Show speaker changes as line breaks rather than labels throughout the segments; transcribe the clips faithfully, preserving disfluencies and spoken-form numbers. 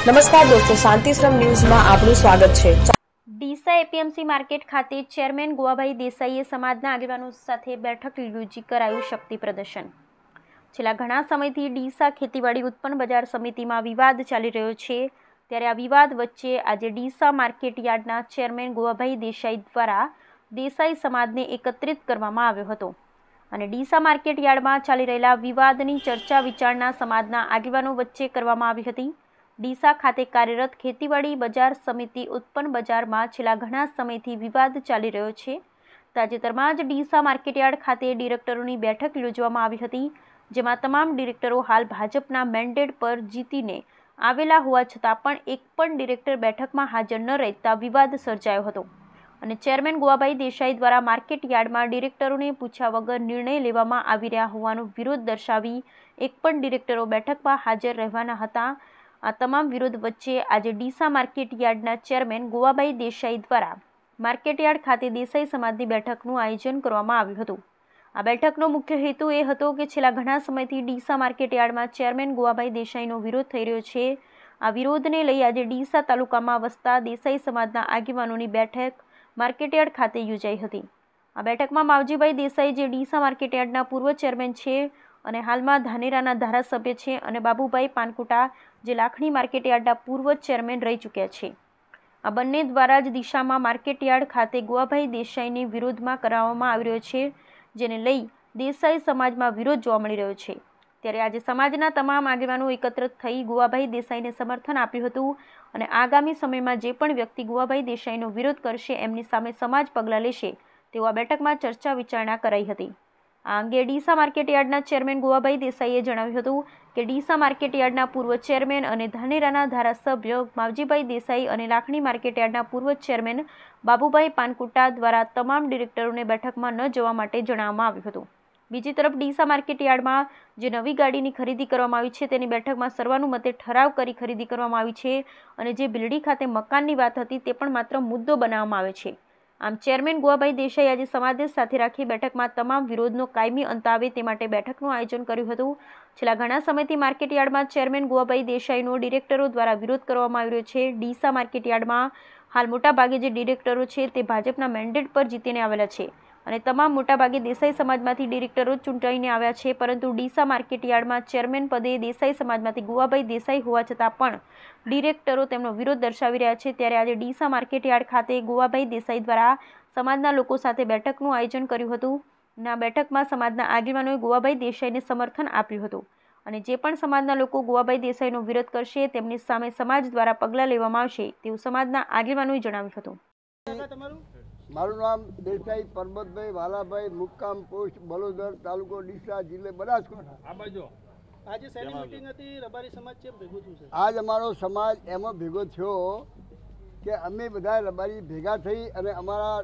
નમસ્કાર દોસ્તો, શાંતિશ્રમ ન્યૂઝમાં આપનું સ્વાગત છે।
ડીસા એપીએમસી માર્કેટ ખાતે ચેરમેન ગોવાભાઈ દેસાઈએ સમાજના આગેવાનો સાથે બેઠક યોજી કરાયું શક્તિ પ્રદર્શન। છેલ્લા ઘણા સમયથી ડીસા ખેતીવાડી ઉત્પન્ન બજાર સમિતિમાં વિવાદ ચાલી રહ્યો છે, ત્યારે આ વિવાદ વચ્ચે આજે ડીસા માર્કેટ યાર્ડના ચેરમેન ગોવાભાઈ દેસાઈ દ્વારા દેસાઈ સમાજને એકત્રિત કરવામાં આવ્યો હતો અને ડીસા માર્કેટ યાર્ડમાં ચાલી રહેલા વિવાદની ચર્ચા વિચારણા સમાજના આગેવાનો વચ્ચે કરવામાં આવી હતી। ડીસા ખાતે કાર્યરત ખેતીવાડી બજાર સમિતિ ઉત્પન્ન બજારમાં છેલ્લા ઘણા સમયથી વિવાદ ચાલી રહ્યો છે। તાજેતરમાં જ ડીસા માર્કેટયાર્ડ ખાતે ડિરેક્ટરોની બેઠક યોજવામાં આવી હતી, જેમાં તમામ ડિરેક્ટરો હાલ ભાજપના મેન્ડેટ પર જીતીને આવેલા હોવા છતાં પણ એક પણ ડિરેક્ટર બેઠકમાં હાજર ન રહેતા વિવાદ સર્જાયો હતો અને ચેરમેન ગોવાભાઈ દેસાઈ દ્વારા માર્કેટયાર્ડમાં ડિરેક્ટરોને પૂછ્યા વગર નિર્ણય લેવામાં આવી રહ્યા હોવાનો વિરોધ દર્શાવી એક પણ ડિરેક્ટરો બેઠકમાં હાજર રહેવાના હતા। આ તમામ વિરોધ વચ્ચે આજે ડીસા માર્કેટ યાર્ડના ચેરમેન ગોવાભાઈ દેસાઈ દ્વારા માર્કેટયાર્ડ ખાતે દેસાઈ સમાજની બેઠકનું આયોજન કરવામાં આવ્યું હતું। આ બેઠકનો મુખ્ય હેતુ એ હતો કે છેલ્લા ઘણા સમયથી ડીસા માર્કેટયાર્ડમાં ચેરમેન ગોવાભાઈ દેસાઈનો વિરોધ થઈ રહ્યો છે। આ વિરોધને લઈ આજે ડીસા તાલુકામાં વસતા દેસાઈ સમાજના આગેવાનોની બેઠક માર્કેટયાર્ડ ખાતે યોજાઈ હતી। આ બેઠકમાં માવજીભાઈ દેસાઈ, જે ડીસા માર્કેટયાર્ડના પૂર્વ ચેરમેન છે અને હાલમાં ધાનેરાના ધારાસભ્ય છે, અને બાબુભાઈ પાનકુટા, જે લાખણી માર્કેટયાર્ડના પૂર્વ ચેરમેન રહી ચૂક્યા છે। આ બંને દ્વારા જ દિશામાં માર્કેટયાર્ડ ખાતે ગોવાભાઈ દેસાઈની વિરોધમાં કરાવવામાં આવી રહ્યો છે, જેને લઈ દેસાઈ સમાજમાં વિરોધ જોવા મળી રહ્યો છે। ત્યારે આજે સમાજના તમામ આગેવાનો એકત્રિત થઈ ગોવાભાઈ દેસાઈને સમર્થન આપ્યું હતું અને આગામી સમયમાં જે પણ વ્યક્તિ ગોવાભાઈ દેસાઈનો વિરોધ કરશે એમની સામે સમાજ પગલાં લેશે તેવું આ બેઠકમાં ચર્ચા વિચારણા કરાઈ હતી। આ અંગે ડીસા માર્કેટયાર્ડના ચેરમેન ગોવાભાઈ દેસાઈએ જણાવ્યું હતું કે ડીસા માર્કેટયાર્ડના પૂર્વ ચેરમેન અને ધાનેરાના ધારાસભ્ય માવજીભાઈ દેસાઈ અને લાખણી માર્કેટયાર્ડના પૂર્વ ચેરમેન બાબુભાઈ પાનકુટા દ્વારા તમામ ડિરેક્ટરોને બેઠકમાં ન જવા માટે જણાવવામાં આવ્યું હતું। બીજી તરફ ડીસા માર્કેટયાર્ડમાં જે નવી ગાડીની ખરીદી કરવામાં આવી છે તેની બેઠકમાં સર્વાનુમતે ઠરાવ કરી ખરીદી કરવામાં આવી છે અને જે બિલડી ખાતે મકાનની વાત હતી તે પણ માત્ર મુદ્દો બનાવવામાં આવે છે। આમ ચેરમેન ગોવાભાઈ દેસાઈ આજે સમાજને સાથે રાખી બેઠકમાં તમામ વિરોધનો કાયમી અંત આવે તે માટે બેઠકનું આયોજન કર્યું હતું। છેલ્લા ઘણા સમયથી માર્કેટયાર્ડમાં ચેરમેન ગોવાભાઈ દેસાઈનો ડિરેક્ટરો દ્વારા વિરોધ કરવામાં આવી રહ્યો છે। ડીસા માર્કેટયાર્ડમાં હાલ મોટાભાગે જે ડિરેક્ટરો છે તે ભાજપના મેન્ડેટ પર જીતીને આવેલા છે અને તમામ મોટાભાગે દેસાઈ સમાજમાંથી ડિરેક્ટરો ચૂંટાઈને આવ્યા છે, પરંતુ ડીસા માર્કેટયાર્ડમાં ચેરમેન પદે દેસાઈ સમાજમાંથી ગોવાભાઈ દેસાઈ હોવા છતાં પણ ડિરેક્ટરો તેમનો વિરોધ દર્શાવી રહ્યા છે। ત્યારે આજે ડીસા માર્કેટયાર્ડ ખાતે ગોવાભાઈ દેસાઈ દ્વારા સમાજના લોકો સાથે બેઠકનું આયોજન કર્યું હતું અને આ બેઠકમાં સમાજના આગેવાનોએ ગોવાભાઈ દેસાઈને સમર્થન આપ્યું હતું અને જે પણ સમાજના લોકો ગોવાભાઈ દેસાઈનો વિરોધ કરશે તેમની સામે સમાજ દ્વારા પગલાં લેવામાં આવશે તેવું સમાજના આગેવાનોએ જણાવ્યું હતું।
મારું નામ દેસાઈ પરબતભાઈ વાલાભાઈ, મુક્કામ પોસ્ટ બલોદર, તાલુકો ડીસા, જિલ્લો બનાસકાંઠા।
આજે શેની મીટિંગ હતી? રબારી સમાજ કેમ ભેગું થયું છે?
આજ અમારો સમાજ એમાં ભેગો થયો કે અમે બધા રબારી ભેગા થઈ અને અમારા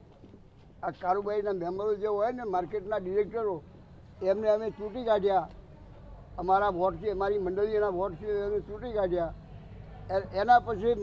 આ કારુબાઈના મેમ્બરો જે હોય ને, માર્કેટના ડિરેક્ટરો, એમને અમે ચૂંટી કાઢ્યા। અમારા વોટથી, અમારી મંડળીના વોટથી અમે ચૂંટી કાઢ્યા। એના પછી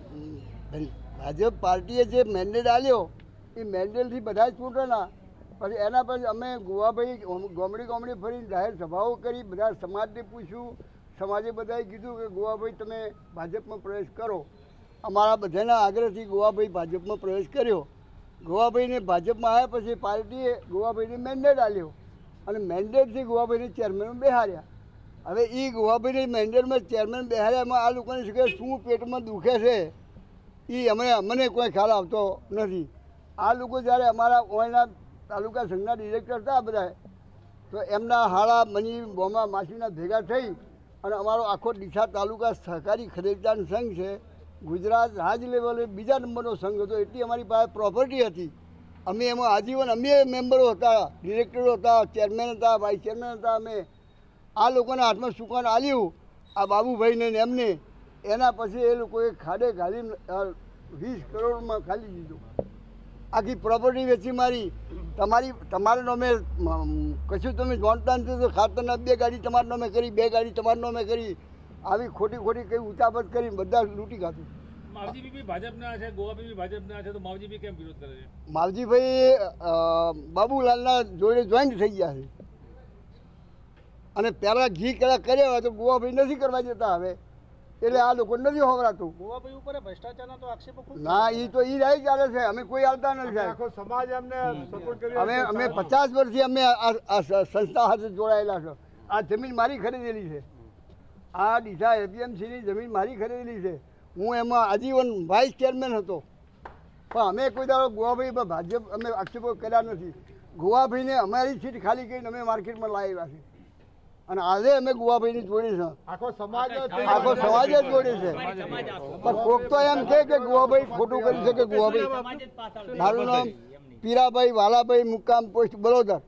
ભાજપ પાર્ટીએ જે મેન્ડેટ આપ્યો એ મેન્ડેટથી બધા ચૂંટણા। પછી એના પછી અમે ગોવાભાઈ ગોમડી ગોમડી ફરી જાહેર સભાઓ કરી, બધા સમાજને પૂછ્યું, સમાજે બધાએ કીધું કે ગોવાભાઈ તમે ભાજપમાં પ્રવેશ કરો। અમારા બધાના આગ્રહથી ગોવાભાઈ ભાજપમાં પ્રવેશ કર્યો। ગોવાભાઈને ભાજપમાં આવ્યા પછી પાર્ટીએ ગોવાભાઈને મેન્ડેટ આપ્યો અને મેન્ડેટથી ગોવાભાઈને ચેરમેન બેહાડ્યા। હવે એ ગોવાભાઈને મેન્ડેટમાં ચેરમેન બેહાડ્યામાં આ લોકોને શું કે શું પેટમાં દુખે છે એ અમે અમને કોઈ ખ્યાલ આવતો નથી। આ લોકો જ્યારે અમારા ઓયના તાલુકા સંઘના ડિરેક્ટર હતા બધા, તો એમના હાળા મની બોમા માસીના ભેગા થઈ અને અમારો આખો ડીસા તાલુકા સહકારી ખરીદદાર સંઘ છે, ગુજરાત રાજ લેવલે બીજા નંબરનો સંઘ હતો। એટલી અમારી પાસે પ્રોપર્ટી હતી। અમે એમાં આજીવન અમે મેમ્બરો હતા, ડિરેક્ટરો હતા, ચેરમેન હતા, વાઇસ ચેરમેન હતા। અમે આ લોકોના હાથમાં સુકાન આલ્યું આ બાબુભાઈને ને એમને। એના પછી એ લોકોએ ખાડે ઘાલી વીસ કરોડમાં ખાલી દીધું। આખી પ્રોપર્ટી વેચી મારી। તમારી તમારા નામે કશું તમે જાણતા નથી તો ખાતરના બે ગાડી તમારા નામે કરી, બે ગાડી તમારા નામે કરી, આવી ખોટી ખોટી કઈ ઉતાપત કરી બધા લૂંટી કાઢું।
માવજીભાઈ ભાજપના છે, ગોવાભાઈ ભાજપના છે, તો માવજીભાઈ કેમ વિરોધ કરે છે?
માવજીભાઈ બાબુલાલના જોડે જોઈન્ટ થઈ ગયા છે અને પહેલાં ઘી કડા કર્યા હોય તો ગોવાભાઈ નથી કરવા જતા। હવે એટલે આ લોકો નથી હોવરાતું.
ગોવાભાઈ ઉપર ભ્રષ્ટાચારના તો આક્ષેપો ખૂબ
ના એ તો એ રાઈ ચાલે છે, અમે કોઈ આવતા નથી સાહેબ.
આખો સમાજ એમને સપોર્ટ કરી
અમે અમે પચાસ વર્ષથી અમે આ આ સંસ્થા સાથે જોડાયેલા છો. આ જમીન મારી ખરીદેલી છે, આ ડીસા એપીએમસીની જમીન મારી ખરીદેલી છે. હું એમાં આજીવન વાઇસ ચેરમેન હતો, પણ અમે કોઈ દાડો ગોવાભાઈ પર ભાજપ અમે આક્ષેપો કર્યા નથી. ગોવાભાઈને અમારી સીટ ખાલી કરીને અમે માર્કેટમાં લાવેલા છે અને આજે અમે ગોવાભાઈની જોડી છે.
આખો સમાજ
આખો સમાજ જ જોડે છે. પણ કોક તો એમ છે કે ગોવાભાઈ ખોટું કરી શકે. ગોવાભાઈ મારું નામ પીરાભાઈ વાલાભાઈ, મુકામ પોસ્ટ બરોદર.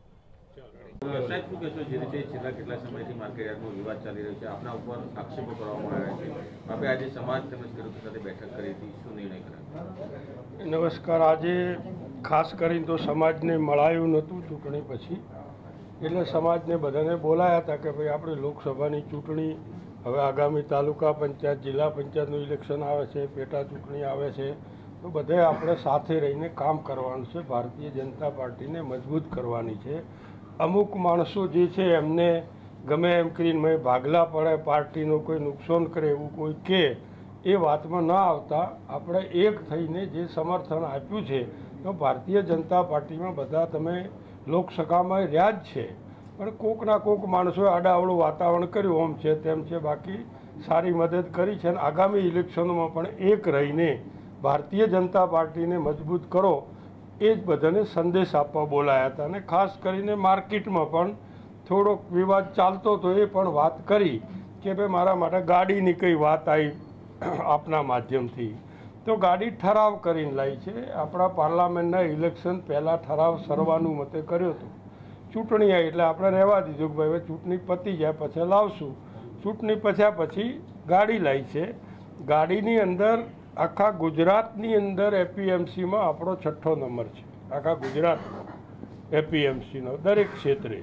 સાહેબ શું કહેશો, જે રીતે છેલ્લા કેટલા સમયથી માર્કેટયાર્ડનો વિવાદ ચાલી રહ્યો છે, આપના ઉપર આક્ષેપો કરવામાં આવ્યા છે, આપે આજે સમાજ તેમજ ખેડૂતો સાથે બેઠક કરી હતી, શું નિર્ણય કર્યો?
નમસ્કાર. આજે ખાસ કરીને તો સમાજને મળાયું નહોતું ચૂંટણી પછી, એટલે સમાજને બધાને બોલાયા હતા કે ભાઈ આપણે લોકસભાની ચૂંટણી હવે આગામી તાલુકા પંચાયત, જિલ્લા પંચાયતનું ઇલેક્શન આવે છે, પેટા ચૂંટણી આવે છે, તો બધાએ આપણે સાથે રહીને કામ કરવાનું છે. ભારતીય જનતા પાર્ટીને મજબૂત કરવાની છે. અમુક માણસો જે છે એમને ગમે એમ કરીને મેં ભાગલા પડે, પાર્ટીનું કોઈ નુકસાન કરે એવું કોઈ કે એ વાતમાં ન આવતા આપણે એક થઈને જે સમર્થન આપ્યું છે, તો ભારતીય જનતા પાર્ટીમાં બધા તમે લોકસભામાં રહ્યા જ છે, પણ કોકના કોક માણસોએ આડાઅવળું વાતાવરણ કર્યું, ઓમ છે તેમ છે, બાકી સારી મદદ કરી છે. અને આગામી ઇલેક્શનોમાં પણ એક રહીને ભારતીય જનતા પાર્ટીને મજબૂત કરો એ જ બધાને સંદેશ આપવા બોલાયા હતા. અને ખાસ કરીને માર્કેટમાં પણ થોડોક વિવાદ ચાલતો હતો, એ પણ વાત કરી કે ભાઈ મારા માટે ગાડીની કઈ વાત આવી આપના માધ્યમથી, તો ગાડી ઠરાવ કરીને લાવી છે. આપણા પાર્લામેન્ટના ઇલેક્શન પહેલાં ઠરાવ સર્વાનુમતે કર્યો હતો. ચૂંટણી આવી એટલે આપણે રહેવા દીધું કે ભાઈ હવે ચૂંટણી પતી જાય પછી લાવશું. ચૂંટણી પછ્યા પછી ગાડી લાવી છે. ગાડીની અંદર આખા ગુજરાતની અંદર એપીએમસીમાં આપણો છઠ્ઠો નંબર છે, આખા ગુજરાતમાં એપીએમસીનો દરેક ક્ષેત્રે.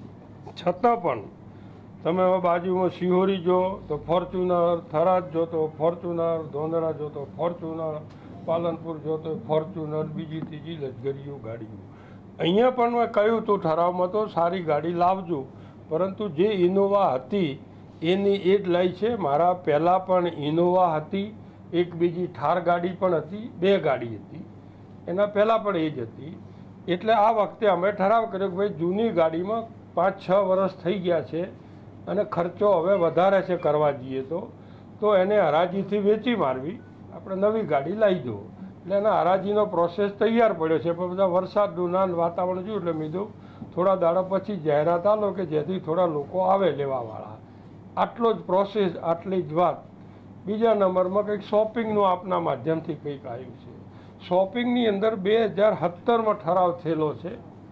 છતાં પણ તમે હવે બાજુમાં શિહોરી જો તો ફોર્ચ્યુનર, થરાદ જો તો ફોર્ચ્યુનર, ધોંધરા જો તો ફોર્ચ્યુનર, પાલનપુર જો તો ફોર્ચ્યુનર, બીજી ત્રીજી લક્ઝરીઓ ગાડીઓ. અહીંયા પણ મેં કહ્યું હતું ઠરાવમાં તો સારી ગાડી લાવજો, પરંતુ જે ઇનોવા હતી એની એ જ લાવી છે. મારા પહેલાં પણ ઇનોવા હતી, એક બીજી થાર ગાડી પણ હતી, બે ગાડી હતી, એના પહેલાં પણ એ જ હતી. એટલે આ વખતે અમે ઠરાવ કર્યો કે ભાઈ જૂની ગાડીમાં પાંચ છ વર્ષ થઈ ગયા છે અને ખર્ચો હવે વધારે છે કરવા જઈએ તો તો એને હરાજીથી વેચી મારવી, આપણે નવી ગાડી લાવી દો. એટલે એના હરાજીનો પ્રોસેસ તૈયાર પડ્યો છે, પણ બધા વરસાદનું ના વાતાવરણ જોયું એટલે મેં કીધું થોડા દાડા પછી જાહેરાત આલો કે જેથી થોડા લોકો આવે લેવાવાળા. આટલો જ પ્રોસેસ, આટલી જ વાત. બીજા નંબરમાં કંઈક શોપિંગનું આપના માધ્યમથી કંઈક આવ્યું છે. શોપિંગની અંદર બે હજાર સત્તરમાં ઠરાવ થયેલો છે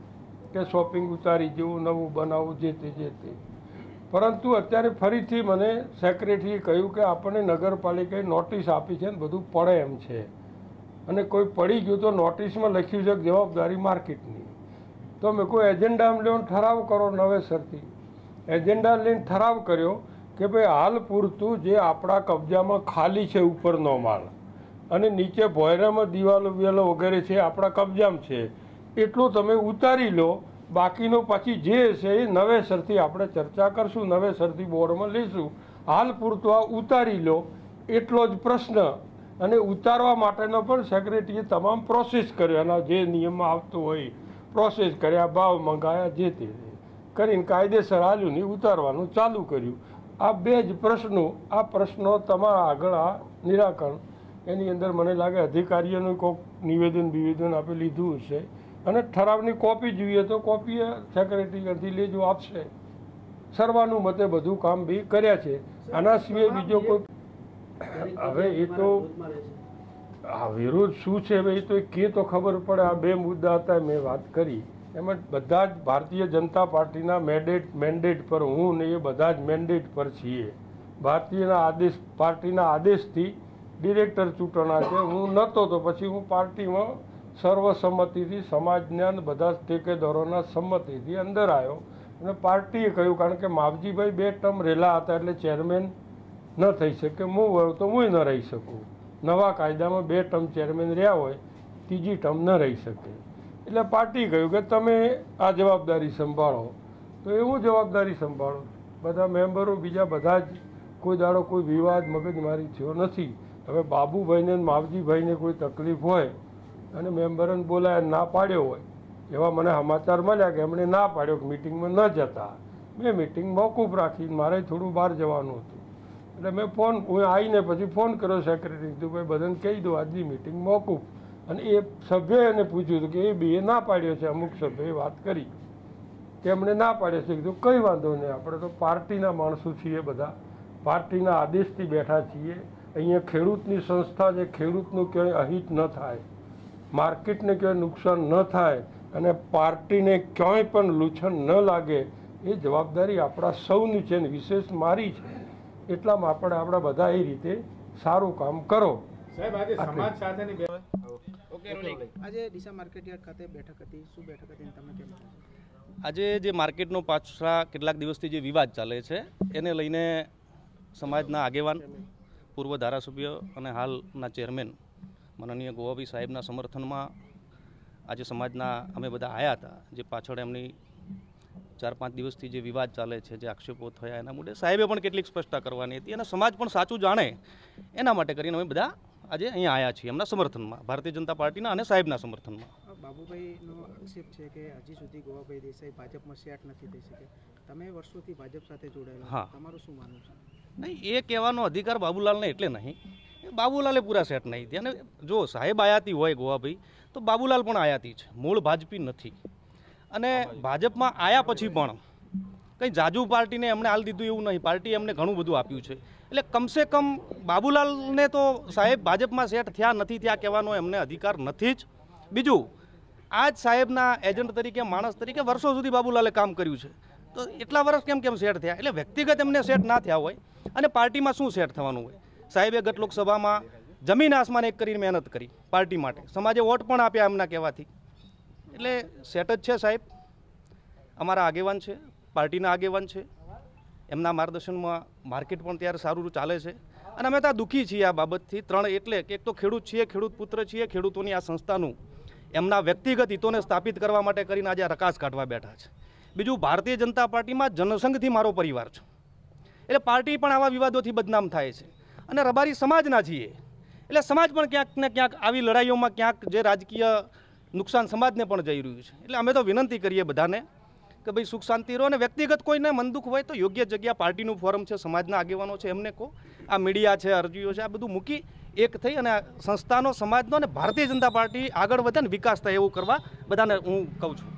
કે શોપિંગ ઉતારી જેવું નવું બનાવવું, જે તે જે તે. પરંતુ અત્યારે ફરીથી મને સેક્રેટરીએ કહ્યું કે આપણને નગરપાલિકાએ નોટિસ આપી છે ને બધું પડે એમ છે, અને કોઈ પડી ગયું તો નોટિસમાં લખ્યું છે કે જવાબદારી માર્કેટની. તો મેં કોઈ એજન્ડામાં લેવાનો ઠરાવ કરો નવેસરથી. એજન્ડા લઈને ઠરાવ કર્યો કે ભાઈ હાલ પૂરતું જે આપણા કબજામાં ખાલી છે ઉપરનો માળ અને નીચે ભોયરામાં દિવાલો વિવાલો વગેરે છે આપણા કબજામાં છે, એટલું તમે ઉતારી લો, બાકીનો પછી જે છે એ નવેસરથી આપણે ચર્ચા કરશું, નવેસરથી બોર્ડમાં લઈશું. હાલ પૂરતું આ ઉતારી લો એટલો જ પ્રશ્ન. અને ઉતારવા માટેનો પણ સેક્રેટરીએ તમામ પ્રોસેસ કર્યો, એના જે નિયમમાં આવતું હોય પ્રોસેસ કર્યા, ભાવ મંગાયા, જે તે કરીને કાયદેસર હાલ્યું નહીં ઉતારવાનું ચાલુ કર્યું. આ બે જ પ્રશ્નો, આ પ્રશ્નો તમારા આગળ આ નિરાકરણ એની અંદર મને લાગે અધિકારીઓનું કોઈક નિવેદન બિવેદન આપે લીધું હશે, અને ઠરાવની કોપી જોઈએ તો કોપી સેક્રેટરીથી લેજો, આપશે. સર્વાનુમતે બધું કામ બી કર્યા છે. આના સિવાય બીજો કોઈ હવે એ તો આ વિરોધ શું છે હવે એ તો કે તો ખબર પડે. આ બે મુદ્દા હતા મેં વાત કરી, એમાં બધા જ ભારતીય જનતા પાર્ટીના મેન્ડેટ મેન્ડેટ પર હું ને એ બધા જ મેન્ડેટ પર છીએ. ભારતીયના આદેશ પાર્ટીના આદેશથી ડિરેક્ટર ચૂંટણા છે. હું નહોતો તો પછી હું પાર્ટીમાં સર્વસંમતિથી સમાજના બધા ઠેકેદારોના સંમતિથી અંદર આવ્યો અને પાર્ટીએ કહ્યું, કારણ કે માવજીભાઈ બે ટર્મ રહેલા હતા એટલે ચેરમેન ન થઈ શકે, હું વળું તો હું ન રહી શકું. નવા કાયદામાં બે ટર્મ ચેરમેન રહ્યા હોય, ત્રીજી ટર્મ ન રહી શકે. એટલે પાર્ટી કહ્યું કે તમે આ જવાબદારી સંભાળો, તો એ હું જવાબદારી સંભાળું. બધા મેમ્બરો બીજા બધા જ કોઈ દાડો કોઈ વિવાદ મગજમારી થયો નથી. હવે બાબુભાઈને ને માવજીભાઈને કોઈ તકલીફ હોય અને મેમ્બરોને બોલાય ના પાડ્યો હોય એવા મને સમાચાર મળ્યા કે એમણે ના પાડ્યો કે મિટિંગમાં ન જતા. મેં મિટિંગ મોકૂફ રાખી, મારે થોડું બહાર જવાનું હતું એટલે મેં ફોન હું આવીને પછી ફોન કર્યો સેક્રેટરી, કીધું ભાઈ બધાને કહી દો આજની મિટિંગ મોકૂફ. અને એ સભ્યએ એને પૂછ્યું હતું કે એ બે ના પાડ્યો છે, અમુક સભ્યએ વાત કરી કે એમણે ના પાડ્યો છે. કીધું કંઈ વાંધો નહીં, આપણે તો પાર્ટીના માણસો છીએ, બધા પાર્ટીના આદેશથી બેઠા છીએ. અહીંયા ખેડૂતની સંસ્થા છે, ખેડૂતનું ક્યાંય અહિત ન થાય, માર્કેટને ક્યાંય નુકસાન ન થાય અને પાર્ટીને ક્યાંય પણ લૂછન ન લાગે એ જવાબદારી આપણા સૌની છે ને વિશેષ મારી છે. એટલામાં આપણે આપણા બધા એ રીતે સારું કામ કરો.
સાહેબ આજે સમાજ સાથેની બે
આજે ડીસા માર્કેટયાર્ડ ખાતે બેઠક હતી, શું બેઠક હતી અને તમે કેમ?
આજે જે માર્કેટનો પાછલા કેટલાક દિવસથી જે વિવાદ ચાલે છે એને લઈને સમાજના આગેવાન, પૂર્વ ધારાસભ્ય અને હાલના ચેરમેન માનનીય ગોવાભાઈ સાહેબના સમર્થનમાં આજે સમાજના અમે બધા આવ્યા હતા. જે પાછળ એમની ચાર પાંચ દિવસથી જે વિવાદ ચાલે છે, જે આક્ષેપો થયા એના મુદ્દે સાહેબે પણ કેટલીક સ્પષ્ટતા કરવાની હતી અને સમાજ પણ સાચું જાણે એના માટે કરીને અમે બધા આજે અહીંયા આવ્યા છીએ એમના સમર્થનમાં, ભારતીય જનતા પાર્ટીના અને સાહેબના સમર્થનમાં.
બાબુભાઈનો આક્ષેપ છે કે હજી સુધી ગોવાભાઈ દેસાઈ ભાજપમાં સેટ નથી થઈ શકે. તમે વર્ષોથી ભાજપ સાથે જોડાયેલા,
હા,
તમારું શું માનવું છે?
નહીં, એ કહેવાનો અધિકાર બાબુલાલને એટલે નહીં, બાબુલાલે પૂરા સેટ નહીં થયા. અને જો સાહેબ આયાતી હોય ગોવાભાઈ તો બાબુલાલ પણ આયાતી છે, મૂળ ભાજપી નથી. અને ભાજપમાં આવ્યા પછી પણ કંઈ જાજુ પાર્ટીને એમણે હાલ દીધું એવું નહીં, પાર્ટીએ એમને ઘણું બધું આપ્યું છે. એટલે કમસે કમ બાબુલાલને તો સાહેબ ભાજપમાં સેટ થયા નથી થયા કહેવાનો એમને અધિકાર નથી જ. બીજું, આજ સાહેબના એજન્ટ તરીકે, માણસ તરીકે વર્ષો સુધી બાબુલાલે કામ કર્યું છે, તો એટલા વર્ષ કેમ કેમ સેટ થયા? એટલે વ્યક્તિગત એમને સેટ ના થયા હોય અને પાર્ટીમાં શું સેટ થવાનું હોય? સાહેબે ગત લોકસભામાં જમીન આસમાન એક કરીને મહેનત કરી પાર્ટી માટે, સમાજે વોટ પણ આપ્યા એમના કહેવાથી. એટલે સેટ જ છે સાહેબ, અમારા આગેવાન છે, પાર્ટીના આગેવાન છે, એમના માર્ગદર્શનમાં માર્કેટ પણ ત્યારે સારું ચાલે છે. અને અમે ત્યાં દુઃખી છીએ આ બાબતથી ત્રણ, એટલે કે એક તો ખેડૂત છીએ, ખેડૂત પુત્ર છીએ, ખેડૂતોની આ સંસ્થાનું એમના વ્યક્તિગત હિતોને સ્થાપિત કરવા માટે કરીને આજે રકાસ કાઢવા બેઠા છે. બીજું, ભારતીય જનતા પાર્ટીમાં જનસંઘથી મારો પરિવાર છે, એટલે પાર્ટી પણ આવા વિવાદોથી બદનામ થાય છે. અને રબારી સમાજના છીએ એટલે સમાજ પણ ક્યાંક ને ક્યાંક આવી લડાઈઓમાં ક્યાંક જે રાજકીય નુકસાન સમાજને પણ જઈ રહ્યું છે. એટલે અમે તો વિનંતી કરીએ બધાને કે ભાઈ સુખ શાંતિ રહો, અને વ્યક્તિગત કોઈને મન દુઃખ હોય તો યોગ્ય જગ્યા, પાર્ટીનું ફોરમ છે, સમાજના આગેવાનો છે, એમને કહો. આ મીડિયા છે, અરજીઓ છે, આ બધું મૂકી એક થઈ અને સંસ્થાનો, સમાજનો અને ભારતીય જનતા પાર્ટી આગળ વધે ને વિકાસ થાય એવું કરવા બધાને હું કહું છું.